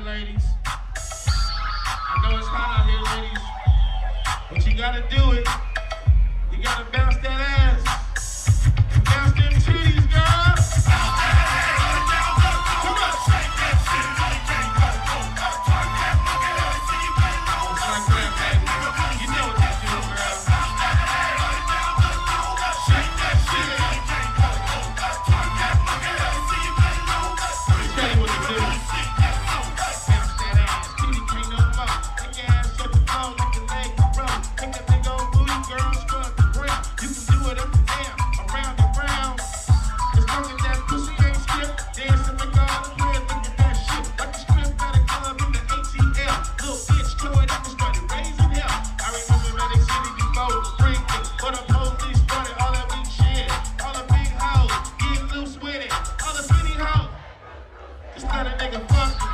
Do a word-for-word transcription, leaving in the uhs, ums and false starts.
ladies. I know it's hot out here, ladies, but you gotta do it. You gotta bounce that ass and bounce them titties, girl. Come on. It's like that, baby. You know what to do, girl. Shake that shit. Let me tell you what to do. Bounce that ass, titty can't no more. Take your ass up the floor like a leg roll. Take that big old booty, girl, strut the ground. You can do it up and down, around and round. As long as that pussy ain't stiff, dancing like all the players, look at that shit. Like the strip at a club in the A T L. Little bitch tore it up and started raising hell. I remember Atlantic City before the drinking, but the police started all that weak shit. All the big hoes, getting loose with it. All the skinny hoes, just let a nigga fuck you.